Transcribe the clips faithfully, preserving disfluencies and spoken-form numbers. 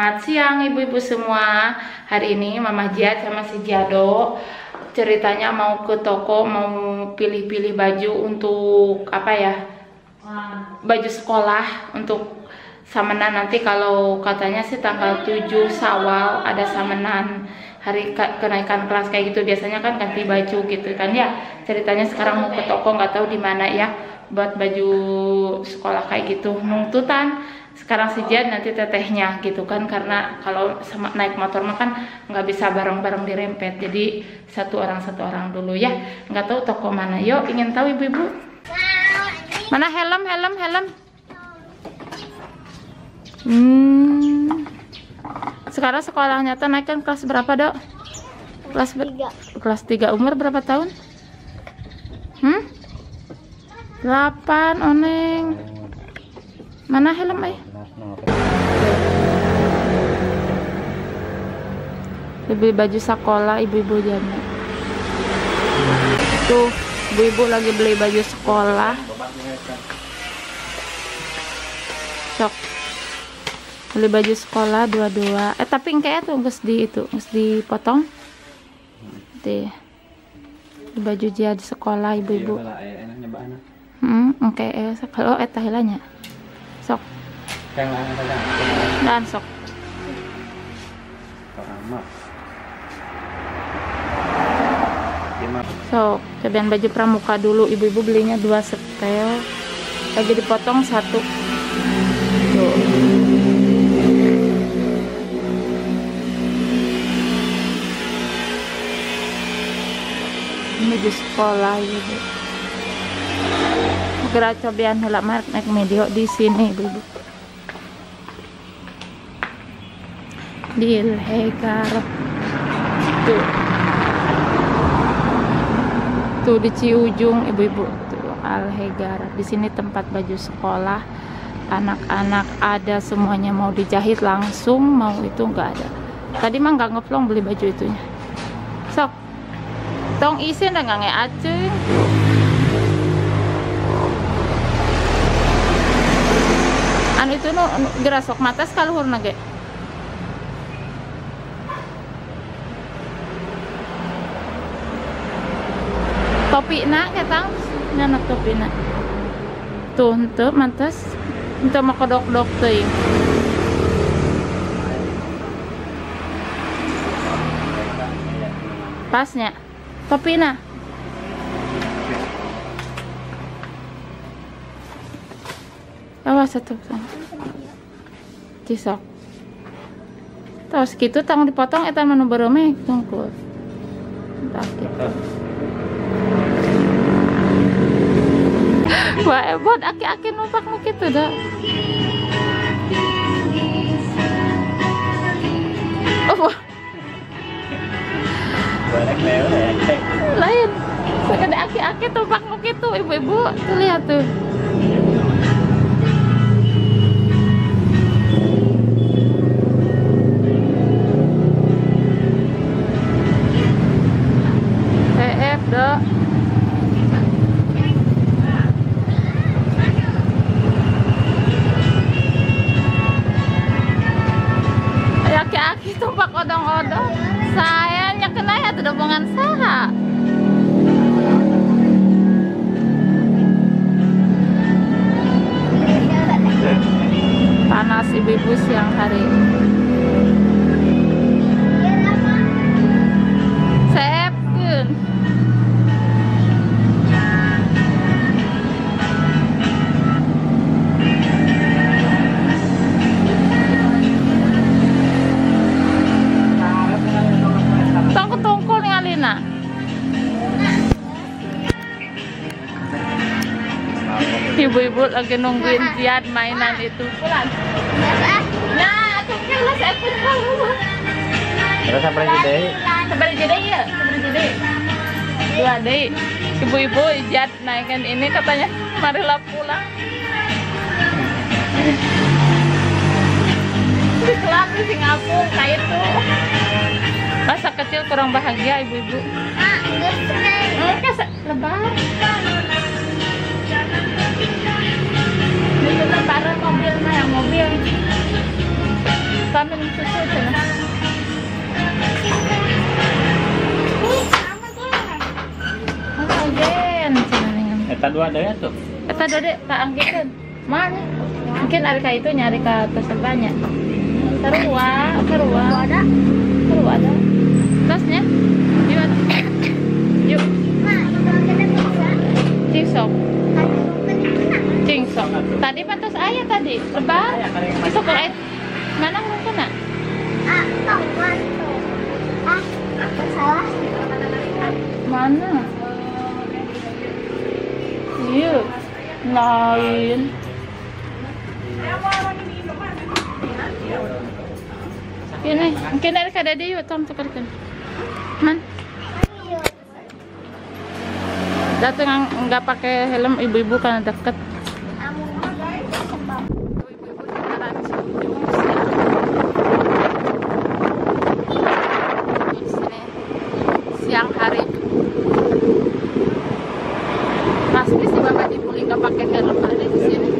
Selamat siang ibu-ibu semua. Hari ini Mama Jad sama si Jado ceritanya mau ke toko, mau pilih-pilih baju untuk apa ya, baju sekolah untuk samenan. Nanti kalau katanya sih tanggal tujuh Syawal ada samenan, hari kenaikan kelas kayak gitu. Biasanya kan ganti baju gitu kan ya. Ceritanya sekarang mau ke toko, nggak tahu di mana ya, buat baju sekolah kayak gitu. Nungtutan sekarang si Jad, nanti tetehnya gitu kan, karena kalau sama naik motor mah kan nggak bisa bareng-bareng dirempet, jadi satu orang satu orang dulu ya. Nggak tahu toko mana. Yuk, ingin tahu ibu-ibu? Mana helm helm helm? Hmm. Sekarang sekolahnya tuh naikkan kelas berapa, Dok? Kelas ber kelas tiga. Umur berapa tahun? Hmm? delapan, Oneng. Mana helm, eh? Beli baju sekolah ibu-ibu jadi. Tuh, ibu-ibu lagi beli baju sekolah. Sok. Beli baju sekolah dua-dua. Eh tapi kayak tuh geus di itu, geus dipotong. Teh. Baju jadi sekolah ibu-ibu. Hmm, oke, okay. Kalau eta hilanya. Sok. Dan sok. So, cobain baju pramuka dulu. Ibu-ibu belinya dua setel. Lagi dipotong satu. Tuh. Ini baju sekolah ibu. Gerak cobain heula naik medio di sini ibu-ibu. Di Alhegar. Tuh. Tuh di Ciujung ibu-ibu, tuh Alhegar. Di sini tempat baju sekolah anak-anak ada semuanya, mau dijahit langsung, mau itu enggak ada. Tadi mah nggak ngeplong beli baju itunya. Sok. Tong isin dah nggak ngeaceng. Anu itu nu gerasok mata kaluhur nage. Topi nak ketang nyanak topi nak tuh ente mantas ente makodok-dok teuing pasnya topi nak awas satu cisok terus gitu tang dipotong etan manu berome tungkul tak gitu. Wah, buat aki-aki numpak nu kitu dah. Oh. Lain. Sekade aki-aki numpak nu kitu, ibu-ibu. Tuh lihat tuh. P F, Dok. Aki tumpak odong-odong sayanya kena ya tuh dobongan saha panas ibu-ibu siang hari sepkeun ibu-ibu lagi nungguin Ziad mainan itu. Pulang. Nah, aku kira saya pun tahu. Terus sampai jadi. Sampai jadi ya, sampai jadi. Dua deh. Ibu-ibu Ziad naikkan ini katanya, marilah pulang. Di kelas di Singapura kayak itu. Masa kecil kurang bahagia ibu-ibu. Ah, enggak sih. Enggak lebar. Itu lebaran mobil mah yang mobil. ambil susu sana. Anggen sana nih. Eta dua ada ya tuh. Eta dode tak anggekeun. Mana? Mungkin ari ka itu nyari ka tersebanya. Sarua, sarua. Ada. Sarua ada. Tasnya? Yuk. Yuk. Cingsok. Cingsok. Tadi pantas ayah tadi. Lebar. Cingsok lain. Mana mau kena? Ah, tong mantu. Ah, salah. Mana? Iya. Lain. Ini, mungkin dari kada dia yuk, tom tukarkan. Man. Datang nggak pakai helm ibu-ibu karena deket. Siang hari. Pasti si bapak dibully nggak pakai helm ada di sini.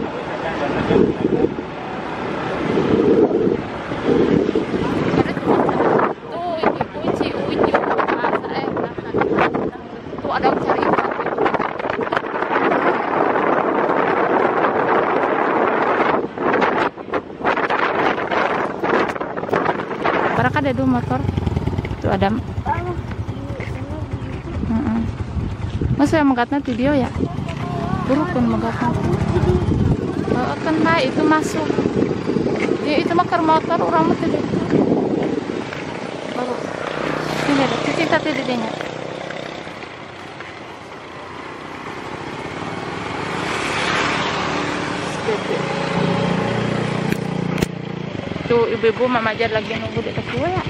Ada dua motor tuh ada. Mm-mm. Masa yang megatnya video ya buruk pun megatnya oh, kan baik itu masuk ya itu makar motor orang mati deh baru ini ada cicing tadi dedenya tuh ibu-ibu mama aja lagi nunggu di ketua ya.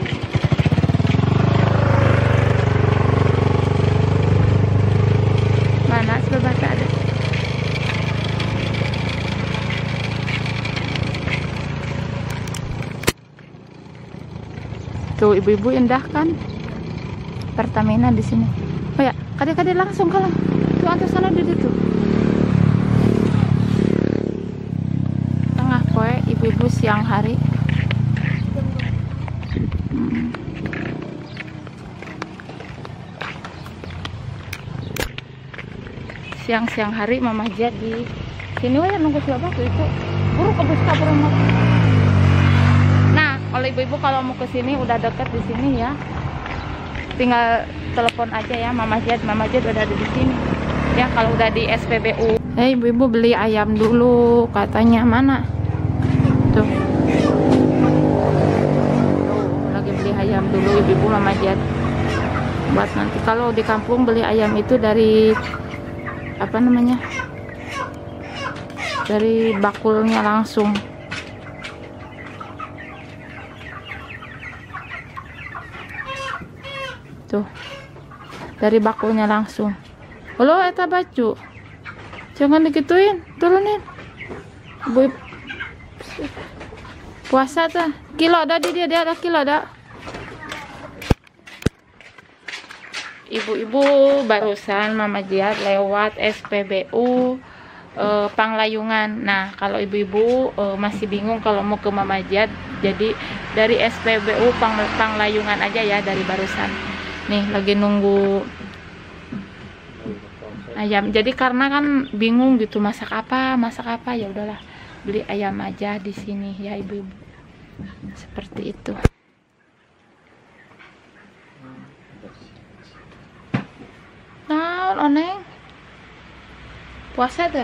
Mana sebelah ada? Tuh ibu-ibu indah kan? Pertamina di sini. Oh ya, kade-kade langsung kalau tuh antar sana di situ. Ibu-ibu siang hari hmm. Siang-siang hari mama jadi sini wah nunggu siapa tuh itu buru kebus kabur. Nah kalau ibu-ibu kalau mau ke sini udah deket di sini ya, tinggal telepon aja ya mama Jad. Mama Jad udah ada di sini ya kalau udah di S P B U. Eh ibu-ibu beli ayam dulu katanya. Mana tuh, lagi beli ayam dulu ibu-ibu mama Jad buat nanti kalau di kampung beli ayam itu dari apa namanya, dari bakulnya langsung. Tuh dari bakulnya langsung. Halo eta baju jangan digituin, turunin ibu. Puasa tuh kilo ada di dia, dia ada kilo ada. Ibu-ibu barusan mama Jad lewat S P B U eh, Panglayungan. Nah kalau ibu-ibu eh, masih bingung kalau mau ke mama Jad, jadi dari S P B U Pang, Panglayungan aja ya dari barusan. Nih lagi nunggu ayam. Jadi karena kan bingung gitu masak apa, masak apa ya udahlah beli ayam aja di sini ya ibu-ibu. Seperti itu. Nah, oneng. Puasa tuh.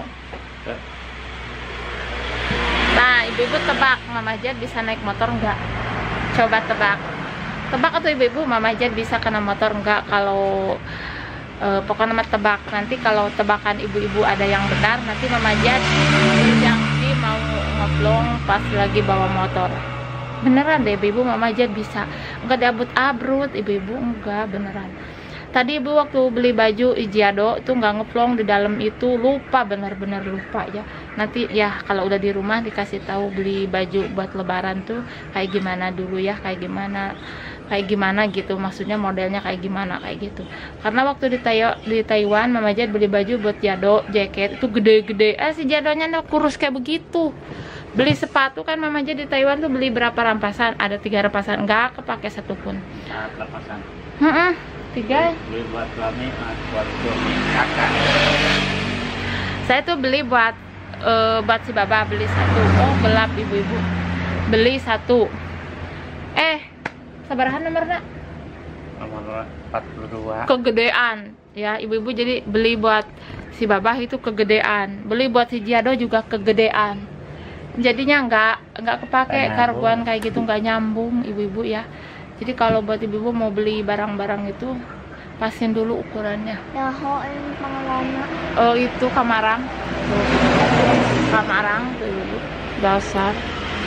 Nah, ibu-ibu tebak mama Jad bisa naik motor enggak? Coba tebak. Tebak atau ibu-ibu mama Jad bisa kena motor enggak? Kalau uh, pokoknya tebak. Nanti kalau tebakan ibu-ibu ada yang benar, nanti mama Jad janji mau ngeblong pas lagi bawa motor. Beneran deh ibu-ibu mama Jad bisa. Enggak diabut-abrut ibu-ibu, enggak beneran. Tadi ibu waktu beli baju Ijiado tuh nggak ngevlog di dalam itu, lupa, bener-bener lupa ya. Nanti ya kalau udah di rumah dikasih tahu beli baju buat lebaran tuh kayak gimana dulu ya, kayak gimana kayak gimana gitu, maksudnya modelnya kayak gimana kayak gitu. Karena waktu di, Tayo, di Taiwan mama Jad beli baju buat Jado jaket itu gede-gede, eh si Jadonya kurus kayak begitu. Beli sepatu kan Mama aja di Taiwan tuh beli berapa rampasan? Ada tiga rampasan, nggak kepake satupun. Saat lepasan. Heeh, tiga. Beli buat suami, buat suami kakak. Saya tuh beli buat uh, buat si Baba beli satu. Oh gelap ibu-ibu. Beli satu. Eh, sabarahan nomornya? Nomor empat puluh dua. Kegedean. Ya ibu-ibu jadi beli buat si Babah itu kegedean. Beli buat si Jiado juga kegedean. Jadinya nggak nggak kepake karbuan kayak gitu, nggak nyambung ibu-ibu ya. Jadi kalau buat ibu-ibu mau beli barang-barang itu pasin dulu ukurannya. Ya, ho ini pengelola. Oh itu kamarang, tuh. Kamarang tuh ibu, dasar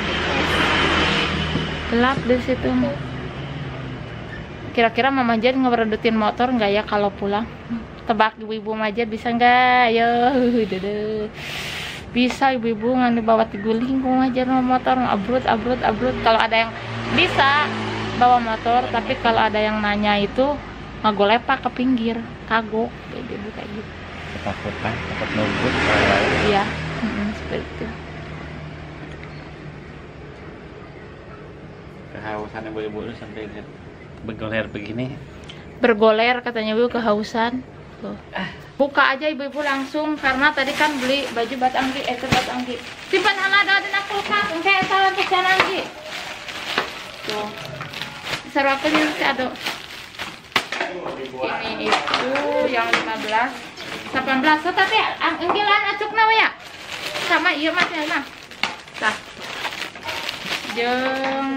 gelap di situ. Kira-kira Mama Jen ngeredutin motor nggak ya kalau pulang? Tebak ibu-ibu Majid bisa nggak? Yo, dede. Bisa ibu-ibu nggak dibawa tiguling aja sama motor abrut abrut abrut. Kalau ada yang bisa bawa motor, tapi kalau ada yang nanya itu ngagolepak ke pinggir kagok ibu kayak gitu. Ketakutan, takut nubut. Iya, mm-mm, seperti itu. Kehausan ibu-ibu lu sampai bergoler begini. Bergoler katanya ibu kehausan. Tuh. Buka aja ibu-ibu langsung karena tadi kan beli baju bat anggi, eh bat anggi. Simpan hana ada di kulkas, engke eta kecan anggi. Tuh. Sarapan si ado. Ini itu yang lima belas, delapan belas. So tapi enggilan acuk nawe ya. Sama ieu mah teh mah. Tah. Jeung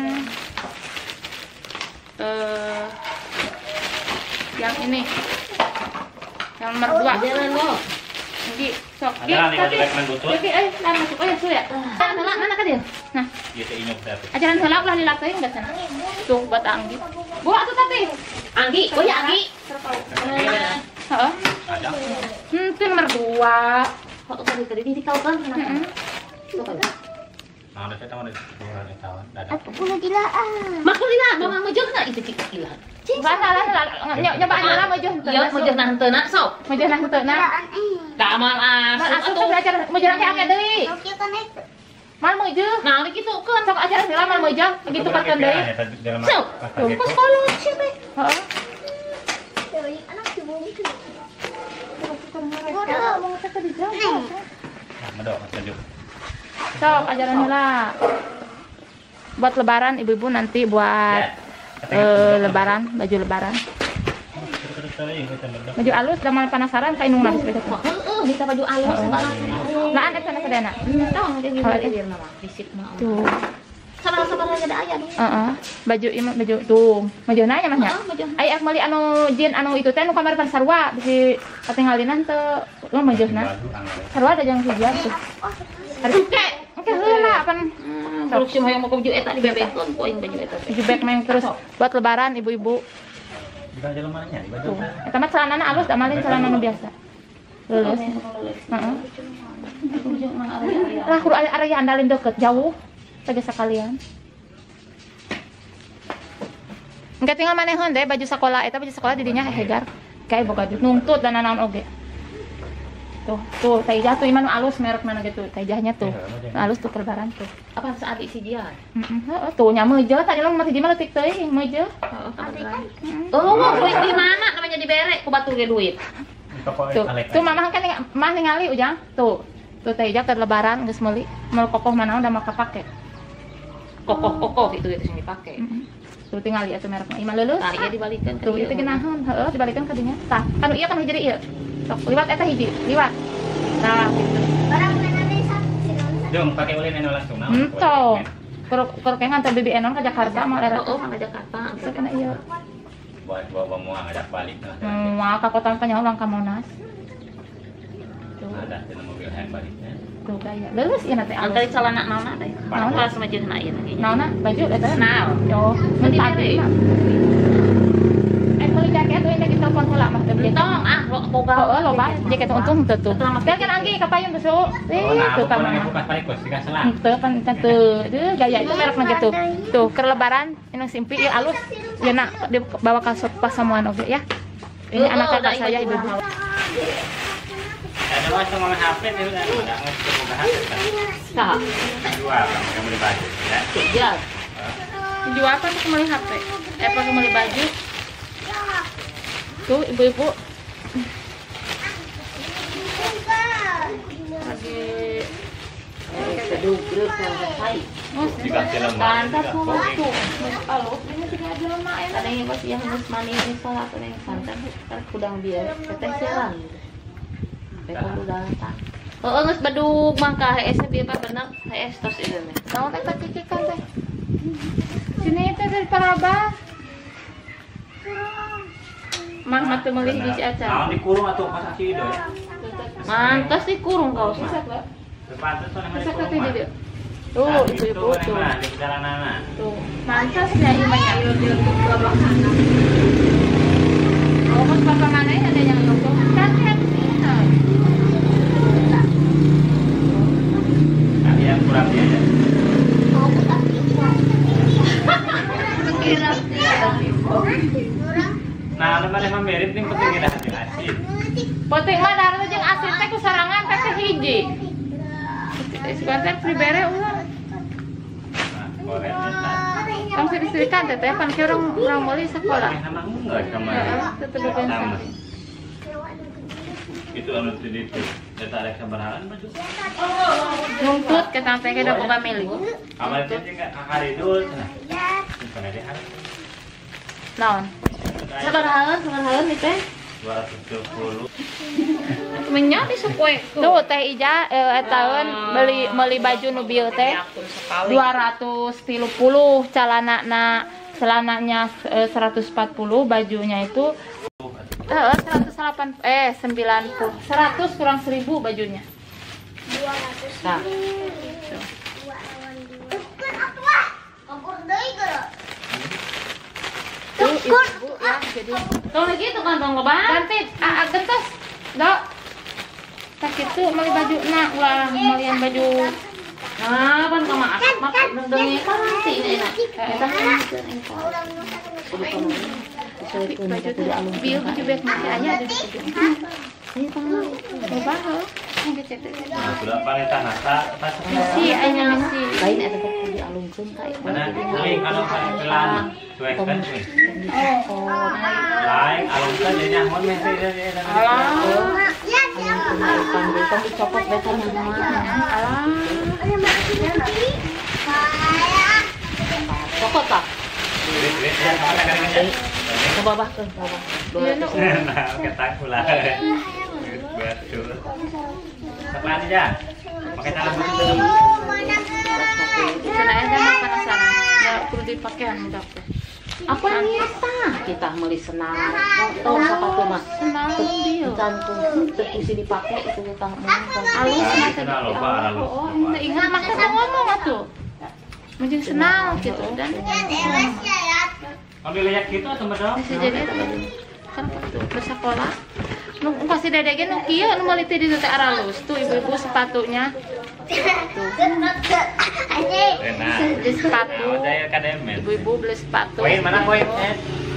eh yang ini. Yang nomor dua. Jalan lo. Enggi sok. Tapi tapi eh lah masuk oh ya su ya. Mana mana ka dia? Nah. Ieu teh inyuk teh. Ajaran heula ulah dilakeuin enggak sana. Tuh buat Anggi. Buat tuh tadi. Anggi, oh ya Anggi. Heeh. Ada. Hmm, itu nomor dua. Kok tadi tadi di kau kan? Heeh. Tuh kan. Nah, ada kita mau dikurang etawan. Dadah. Aku punya dilaan. Makul dila, mama mojok na itu cik ilah. Enggak salah salah. Nyoba aja mah jeung. Iya, mojok na henteu na sok. Mah jeung henteu na. Dilaan eh. Da amal ah. Asup belajar mah jeung teh angge deui. Oke kan itu. Mal mau jeung. Nah, gitu kan. Sok ajaran heula mal mau jeung. Gitu kan deui. Sok. Pas sekolah sih teh. Heeh. Deui anak ibu gitu. Udah, mau teh di jauh. Medok, tunjuk. Sok ajaran heula. Buat lebaran ibu-ibu nanti buat eh, lebaran, baju lebaran. Baju alus damal penasaran ka inung nabis begitu. Heeh, bisa baju alus banget. Laan eta sana sadana. Tahu dia gimana dia nama fisik mah. Tuh. Sabar-sabar aja da aya nih. Heeh. Baju ieu mah baju tuh. Baju nanya mah nya. Heeh, baju. Ai ak meuli anu jin anu itu teh nu kamar pan sarua bisi katinggalinan teu lu majosna. Sarua ada jeung hijab tuh. Ada ke. Oke heula pan Kalau cuma yang mau baju eta dibebekkeun poin baju eta. baju bag meng terus buat lebaran ibu-ibu. Kita aja lemarinya di baju. Tuh. Eta mah celanana alus da malin celana nu biasa. Lulus. Heeh. Lah kudu area andalin deket jauh. Tege sakalian. Engke tinggal manehon deh baju sekolah eta baju sekolah didinya hegar. Kayak boga duit nuntut dan naon oge. Tuh, tuh taijah tuh iman alus merek mana gitu. Taijahnya tuh. Alus tuh perbaran tuh. Apa saat si dia? Heeh, heeh tuh nya meujeul tadi lang mah hiji mah leutik teuing meujeul. Heeh, kan. Oh, duit di mana namanya dibere ku batu ge duit. Tuh, tuh mamah kan ning- mah ningali ujang. Tuh. Tuh taijah keur lebaran geus meuli. Mel kokoh manaon da mah kapake. Kokoh-kokoh itu itu sing dipake. Tuh tinggal lihat tuh merekna. Iman leuleus. Tari ya dibalikkan ke Tuh itu geunaheun, heeh dibalikkan ka dinya. Tah, kanu ieu kan hiji ieu. Sok liwat eta hiji, liwat. Nah, gitu. Orang mana desa? Sini. Jom pakai ulin anu langsung nah. Henteu. Keur keur kengan teh B B N ka Jakarta mah era. Oh, ke Jakarta. Itu kana ieu. Buat bawa mau ngajak balik nah. Moal ka kota panyaho lang ka Monas. Tuh, Ada di mobil hand baliknya. tuh gaya. Leuleus ieu na teh alus. Angkali celana naonna teh. Naon? Naon sama jeung na ieu lagi. Naonna baju eta Naon? Yo, mun Di tadi bere. mah. Eh meuli jaket we teh telepon heula mah teh beli. Tong ah boga. Heeh loba jaket untung teu tuh. Teh kan anggi ka payun tuh. Oh, Eh, nah, tuh ka bukan mah. bukan balik kos tiga selang. Teu pan teu. Deuh gaya itu merekna gitu. Tuh keur lebaran ini simpi ieu alus. Yeuna dibawa ka pasamuan oge ya. Ini anak kakak saya ibu. Ada macam mana H P itu kan udah nggak buka H P kan. Sah. Jual kamu beli baju ya. Ya. Jual apa tuh kembali H P? Eh apa kembali baju? Tuh ibu-ibu lagi Aduh, grup selesai. Diganti lemari. Tanta pulang tuh. Kalau ini tidak ada lemak ya. Ada yang pasti yang harus mani ini salah ada yang santan kan kudang dia teteh siaran. Bekon udah tak. Oh, geus badug mangka H S bieu apa bener H S tos itu mah. naon eta cikikan teh? Sini teh dari Parabah. Mang mah teu meulih hiji acan. Naon dikurung atuh pas aki itu ya. Mantas dikurung kau sih. Sepatu soalnya mah Bisa dikurung. teh dia. Tuh, Tuh, ibu-ibu tuh. Di perjalanan. Tuh, mantas ya imanya. Oh, pas papa mana ada yang nongkrong. Kan kan. Nah, yang kurang dia aja. Nah, lemah mah mirip nih penting kita asin. Penting mah darah jeung asin teh kusarangan teh teh hiji. Sebentar pribere ulah. Nah, gorengnya tadi. Kamu sering-serikan teh teh pan ke orang orang meuli sekolah. Emang enggak kemarin. Heeh, tetep bensin. Itu anu tadi itu. Eta rek sabarahan baju. Nuntut ke tante ke da boga milih. Kamar itu juga hari dulu cenah. Bukan ada hari. Naon? Sabarahan, sabarahan nih teh. dua ratus tujuh puluh. Menya di supue. Tuh teh Ija eh taun beli beli baju nu bieu teh dua ratus tiga puluh, calanana celananya eh, seratus empat puluh, bajunya itu eh seratus delapan eh sembilan puluh. seratus kurang seribu bajunya. Nah, Tuh ibu ya jadi kalau gitu kan dong lebaran. ganti ah gentos. Dok. Tak kitu meuli baju na ulah melian baju. Nah, pan ka maaf mak dengi kan sih ini enak. Eta kan Baju tuh bieu baju beg masih aya ada di situ. Ini tanggal loba heuh. Ini cek. Nah, sudah paneta nasa pas Misi aya misi. lain eta teh di alungkeun ka ieu. mana lain kalau pelan cuek kan cuek. Oh, Lain alungkeun nya nyamun meh teh. Alah. pandai kan dicopot besan yang mana. Alah. Copot tak? Wis ya sama kadang-kadang. Coba bah ke, coba. Iya nu. Nah, ketak pula. Batu. Sepan aja. Pakai tangan begitu. Cenah aja mah penasaran. Ya perlu dipakai anu dak teh. Apa ini eta? Kita meuli senang. Tahu sepatu mah. Senang bieu. Cantum terus dipakai itu kita Alus mah teh. Kenal loba alus. Oh, teu ingat mah teh ngomong atuh. Mungkin senang gitu dan Ambil lihat gitu atau bedok? bisa jadi kan tuh bersekolah. Nu kasih dede ge nu kieu nu meuli teh di teh aralus. Tuh ibu-ibu sepatunya. Enak. Beli sepatu. Saya kademen. Ibu-ibu beli sepatu. Koin mana koin? Eh.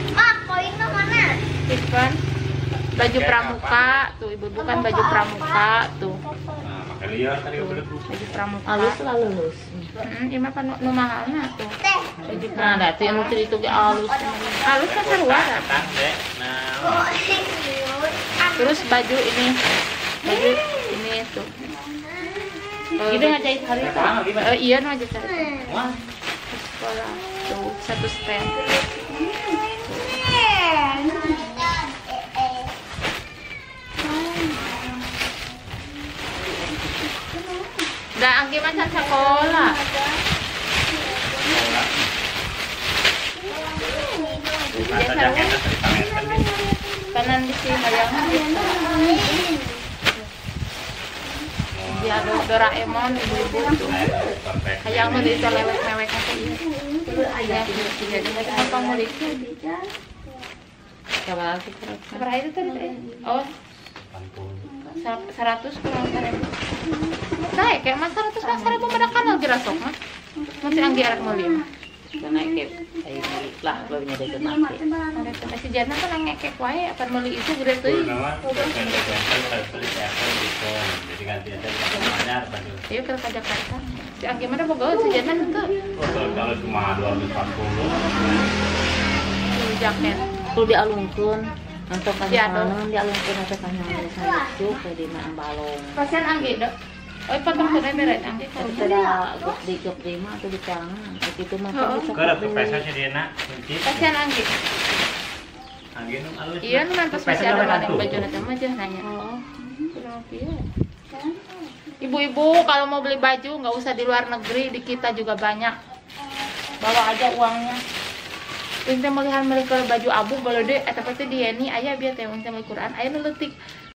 Kan baju pramuka tuh ibu-ibu kan baju pramuka tuh Nah, pakai liar tadi udah. baju pramuka alus selalu lulus. heeh ieu mah kan nu mahalna tuh baju Nah, da teh anu teh itu ge alus. alus kan sarua Tang deh. Nah, terus baju ini baju ini tuh Eh, Gede ngajait hari itu. sekarang gimana? eh, iya nu aja cari Wah, sekolah tuh satu stand dah angge macan sekolah masa jaketnya tadi pameran deh. kanan di sini hayang dia do Doraemon ibu-ibu tuh Perfect. hayang nu di lewek-lewek apa ieu aya jadi apa mau dikit Coba lagi terus. berapa itu tadi teh? Oh sa- seratus kurang seribu nah kayak mas seratus mas seribu pada kanal gerasok mah masih anggi arek meuli mah Karena kayak ayo milik lah babnya dari kenapa. Ada kena si Jana kan ngekek wae akan meuli itu gede teuing. Jadi ganti aja banyak baju. Ieu keur ka Jakarta. Si Anggi mah boga si Jana henteu. Kalau cuma dua ratus empat puluh. Tuh jaket. Tuh dialungkeun. Nanti kan Diado. mana dialungkeun atau kan yang saya cuk di mana balong. Pasien Anggi dok. Oh, potong tuh beret Anggi Kalau kalau tidak di jok di mana atau di tangan, begitu mah Oh. bisa. Kerap ke peso sih dia nak. pasien Anggi. Angin alus. Iya, nu mantos masih ada maning baju nanti mah jeung nanya. Oh. Kenapa ya? Ibu-ibu kalau mau beli baju nggak usah di luar negeri, di kita juga banyak. Bawa aja uangnya. Ente melihat mereka baju abu boleh deh, eta pasti di ini aya biar teh ente Quran aya nu leutik.